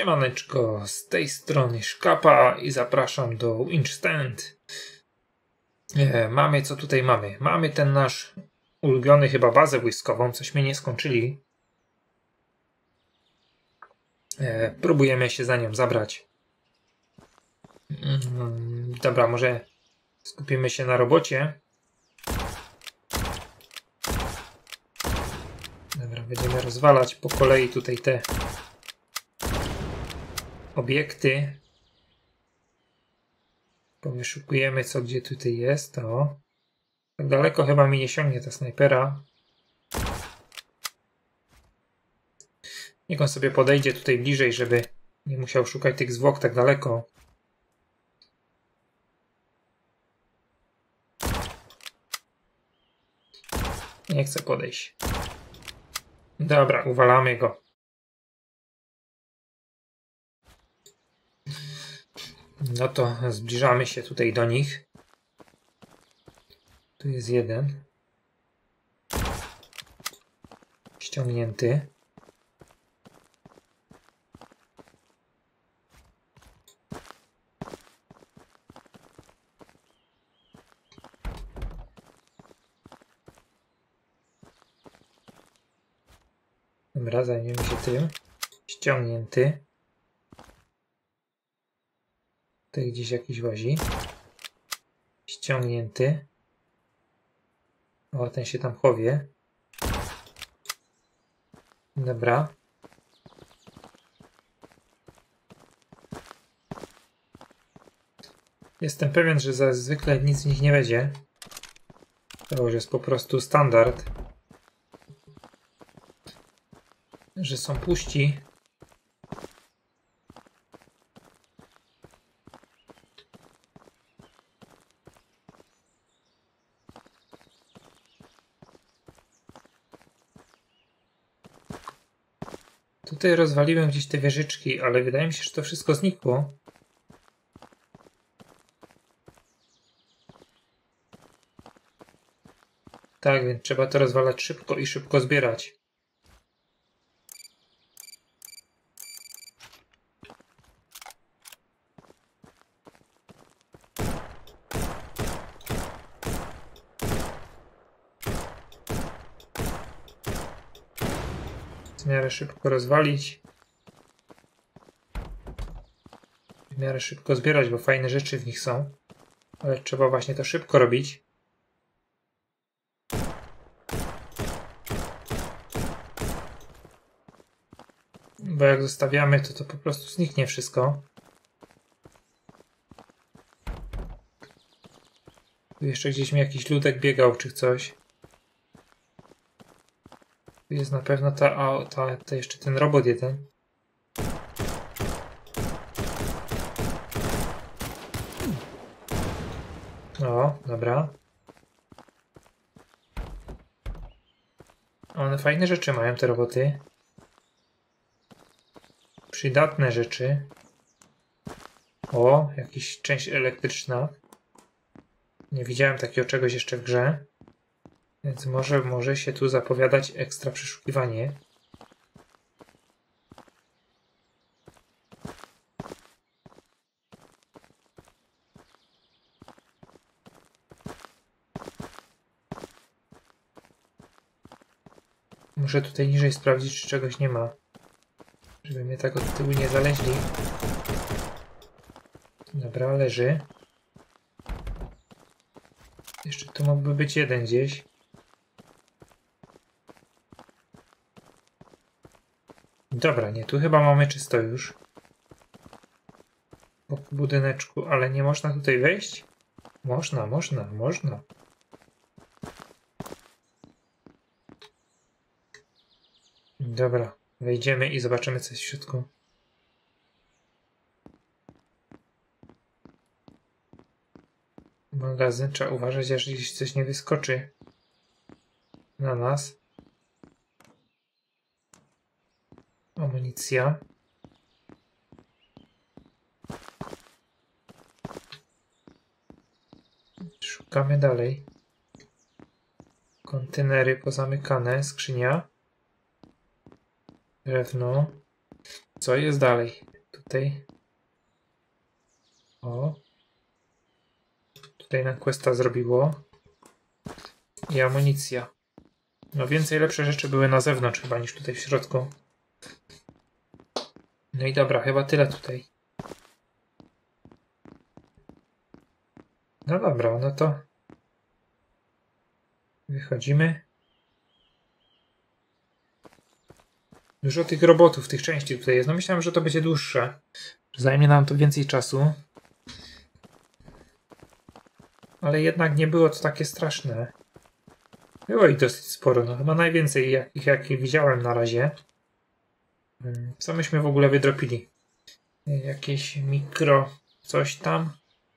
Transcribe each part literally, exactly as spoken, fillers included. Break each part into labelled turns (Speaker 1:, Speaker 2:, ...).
Speaker 1: Siemaneczko, z tej strony Szkapa i zapraszam do Winch Stand. E, mamy, co tutaj mamy? Mamy ten nasz ulubiony chyba bazę wojskową, cośmy nie skończyli. E, próbujemy się za nią zabrać. Mm, dobra, może skupimy się na robocie. Dobra, będziemy rozwalać po kolei tutaj te obiekty. Powyszukujemy, co gdzie tutaj jest. O. Tak daleko chyba mi nie sięgnie ta snajpera. Niech on sobie podejdzie tutaj bliżej, żeby nie musiał szukać tych zwłok tak daleko. Nie chcę podejść. Dobra, uwalamy go. No to zbliżamy się tutaj do nich. Tu jest jeden. Ściągnięty. Dobra, zajmiemy się tym. Ściągnięty. Tutaj gdzieś jakiś łazi. Ściągnięty. O, ten się tam chowie. Dobra. Jestem pewien, że za zwykle nic z nich nie będzie. To już jest po prostu standard. Że są puści. Tutaj rozwaliłem gdzieś te wieżyczki, ale wydaje mi się, że to wszystko znikło. Tak, więc trzeba to rozwalać szybko i szybko zbierać. W miarę szybko rozwalić. W miarę szybko zbierać, bo fajne rzeczy w nich są. Ale trzeba właśnie to szybko robić. Bo jak zostawiamy, to to po prostu zniknie wszystko. Tu jeszcze gdzieś mi jakiś ludek biegał, czy coś. Tu jest na pewno ta, a, ta, ta jeszcze ten robot jeden. O, dobra. One fajne rzeczy mają, te roboty. Przydatne rzeczy. O, jakaś część elektryczna. Nie widziałem takiego czegoś jeszcze w grze. Więc może, może się tu zapowiadać ekstra przeszukiwanie. Muszę tutaj niżej sprawdzić, czy czegoś nie ma. Żeby mnie tak od tyłu nie zaleźli. Dobra, leży. Jeszcze tu mógłby być jeden gdzieś. Dobra, nie, tu chyba mamy czysto już. Po budyneczku, ale nie można tutaj wejść? Można, można, można. Dobra, wejdziemy i zobaczymy, co jest w środku. Magazyn, trzeba uważać, aż gdzieś coś nie wyskoczy na nas. Amunicja. Szukamy dalej. Kontenery pozamykane, skrzynia. Drewno. Co jest dalej? tutaj. O. Tutaj nam questa zrobiło. I amunicja. No więcej lepsze rzeczy były na zewnątrz chyba niż tutaj w środku. No i dobra, chyba tyle tutaj. No dobra, no to wychodzimy. Dużo tych robotów, tych części tutaj jest. No myślałem, że to będzie dłuższe. Że zajmie nam to więcej czasu. Ale jednak nie było to takie straszne. Było ich dosyć sporo. No chyba najwięcej jakich jak widziałem na razie. Co myśmy w ogóle wydropili? Jakieś mikro coś tam.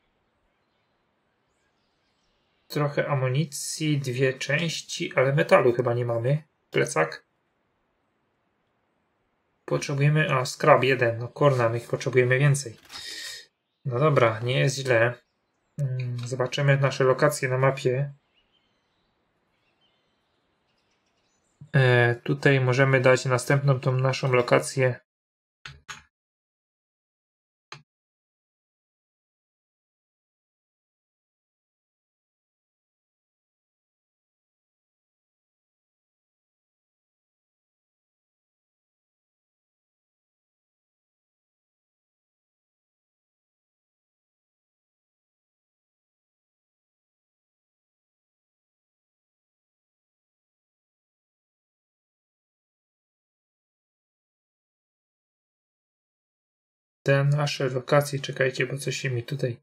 Speaker 1: Trochę amunicji, dwie części, ale metalu chyba nie mamy. Plecak. Potrzebujemy, a scrap jeden, no kurna, my ich potrzebujemy więcej. No dobra, nie jest źle. Zobaczymy nasze lokacje na mapie. E, tutaj możemy dać następną tą naszą lokację. Te nasze lokacje, czekajcie, bo coś się mi tutaj...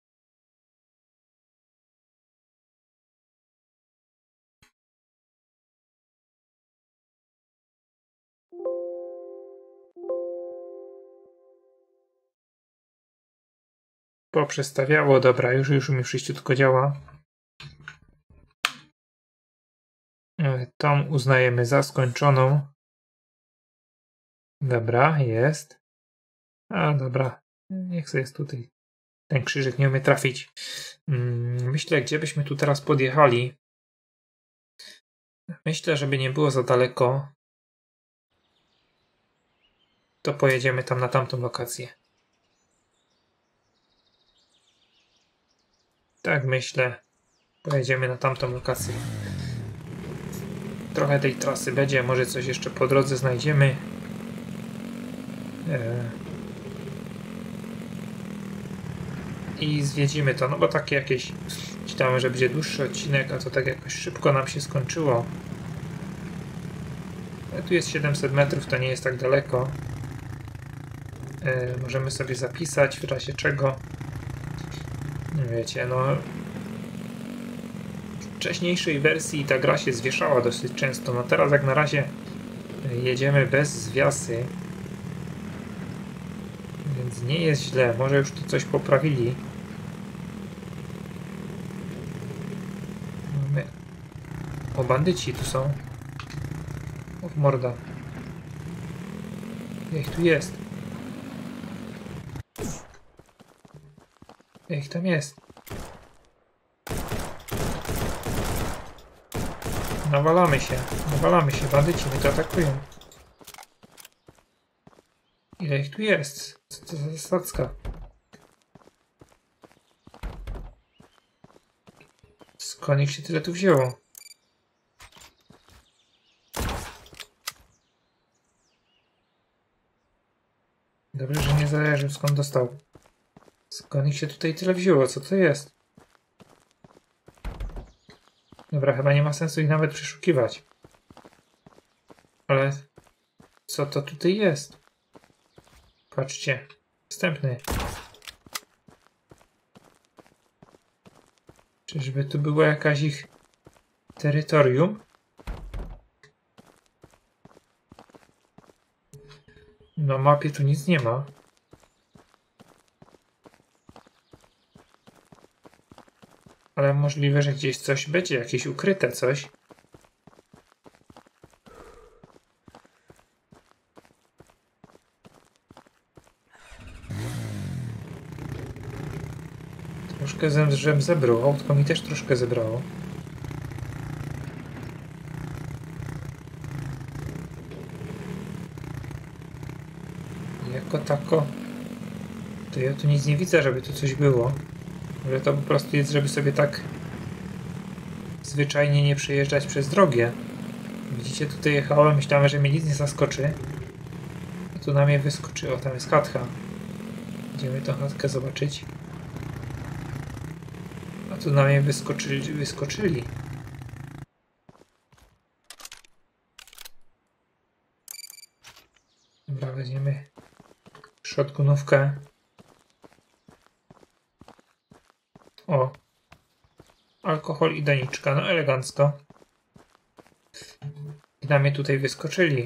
Speaker 1: poprzestawiało. Dobra, już, już mi wszystko działa. Tą uznajemy za skończoną. Dobra, jest. A, dobra. Niech sobie jest tutaj. Ten krzyżyk nie umie trafić. Myślę, gdzie byśmy tu teraz podjechali. Myślę, żeby nie było za daleko. To pojedziemy tam na tamtą lokację. Tak myślę. Pojedziemy na tamtą lokację. Trochę tej trasy będzie, może coś jeszcze po drodze znajdziemy. E... I zwiedzimy to, no bo takie jakieś... Czytałem, że będzie dłuższy odcinek, a to tak jakoś szybko nam się skończyło. Ale tu jest siedemset metrów, to nie jest tak daleko. E... Możemy sobie zapisać, w razie czego. Wiecie, no... W wcześniejszej wersji ta gra się zwieszała dosyć często, no teraz jak na razie jedziemy bez zwiasy, więc nie jest źle, może już tu coś poprawili. Mamy... O, bandyci tu są. O, morda. Jak tu jest? Jak tam jest? Nawalamy się, nawalamy się, bandyci mnie to atakują. Ile ich tu jest? Co to za zasadzka? Skąd ich się tyle tu wzięło? Dobrze, że nie zależy skąd dostał. Skąd ich się tutaj tyle wzięło? Co to jest? Dobra, chyba nie ma sensu ich nawet przeszukiwać. Ale co to tutaj jest? Patrzcie. Następny. Czyżby tu było jakaś ich terytorium? Na mapie tu nic nie ma. Ale możliwe, że gdzieś coś będzie, jakieś ukryte coś. Troszkę żem zebrał, autko mi też troszkę zebrało. Jako tako To ja tu nic nie widzę, żeby tu coś było. Ale to po prostu jest, żeby sobie tak zwyczajnie nie przejeżdżać przez drogę. Widzicie, tutaj jechałem, myślałem, że mnie nic nie zaskoczy. A tu na mnie wyskoczy. O, tam jest chatka. Idziemy tą chatkę zobaczyć. A tu na mnie wyskoczyli. wyskoczyli. Dobra, weźmiemy shotgunówkę. O. Alkohol i doniczka. No elegancko. I na mnie tutaj wyskoczyli.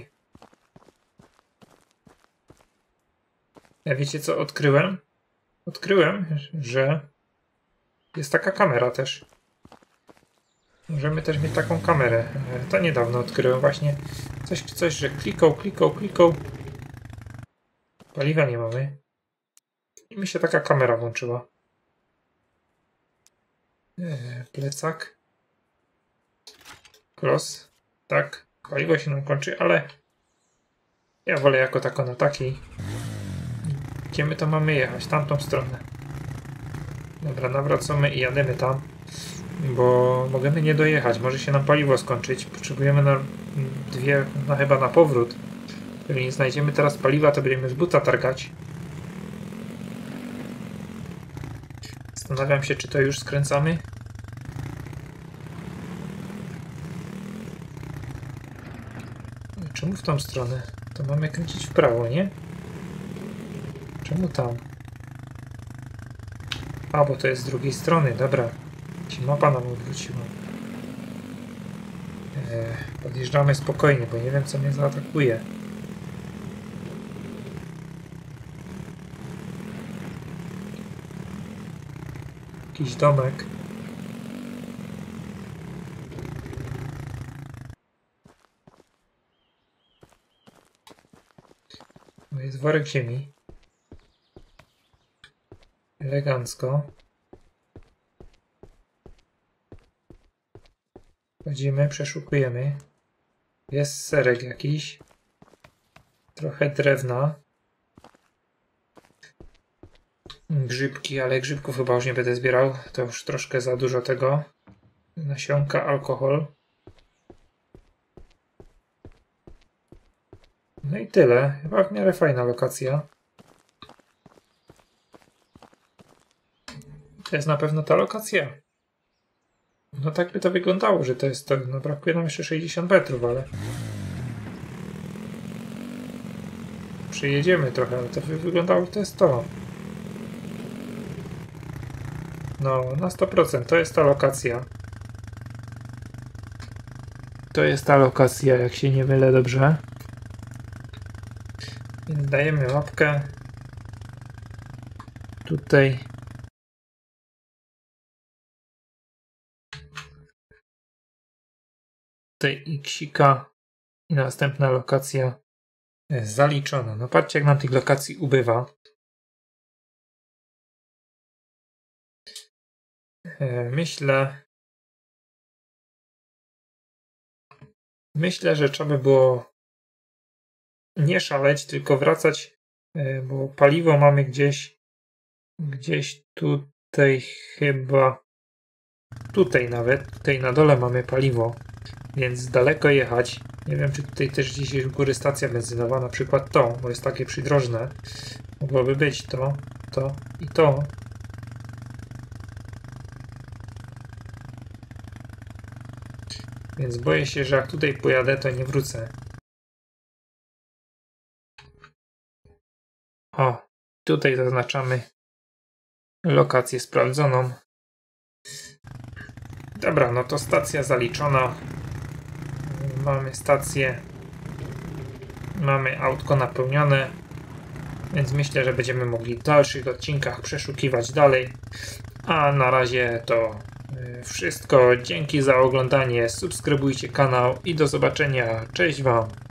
Speaker 1: Ja wiecie co odkryłem? Odkryłem, że jest taka kamera też. Możemy też mieć taką kamerę. To niedawno odkryłem właśnie. Coś, coś, że klikał, klikał, klikał. Paliwa nie mamy. I mi się taka kamera włączyła. Eee, plecak. Klos. Tak. Paliwo się nam kończy, ale ja wolę jako tako na takiej. Gdzie my to mamy jechać? Tamtą stronę. Dobra, nawracamy i jademy tam. Bo możemy nie dojechać. Może się nam paliwo skończyć. Potrzebujemy na dwie, no chyba na powrót. Jeżeli nie znajdziemy teraz paliwa, to będziemy z buta targać. Zastanawiam się, czy to już skręcamy. Czemu w tą stronę? To mamy kręcić w prawo, nie? Czemu tam? A, bo to jest z drugiej strony, dobra. Ci mapa nam odwróciła. Eee, podjeżdżamy spokojnie, bo nie wiem, co mnie zaatakuje. Jakiś domek. To jest worek ziemi. Elegancko. Chodzimy, przeszukujemy. Jest serek jakiś. Trochę drewna. Grzybki, ale grzybków chyba już nie będę zbierał. To już troszkę za dużo tego. Nasionka, alkohol. No i tyle. Chyba w miarę fajna lokacja. To jest na pewno ta lokacja. No tak by to wyglądało, że to jest to. No brakuje nam jeszcze sześćdziesiąt metrów, ale... Przyjedziemy trochę, ale to by wyglądało, że to jest to. No, na sto procent. To jest ta lokacja. To jest ta lokacja, jak się nie mylę dobrze. Więc dajemy łapkę. Tutaj. Tutaj iksika. I następna lokacja jest zaliczona. No patrzcie, jak nam tych lokacji ubywa. Myślę, myślę, że trzeba by było nie szaleć, tylko wracać, bo paliwo mamy gdzieś, gdzieś tutaj chyba, tutaj nawet, tutaj na dole mamy paliwo, więc daleko jechać. Nie wiem, czy tutaj też gdzieś jest u góry stacja benzynowa, na przykład to, bo jest takie przydrożne. Mogłoby być to, to i to. Więc boję się, że jak tutaj pojadę, to nie wrócę. O, tutaj zaznaczamy lokację sprawdzoną. Dobra, no to stacja zaliczona. Mamy stację. Mamy autko napełnione. Więc myślę, że będziemy mogli w dalszych odcinkach przeszukiwać dalej. A na razie to wszystko. Dzięki za oglądanie. Subskrybujcie kanał i do zobaczenia. Cześć Wam.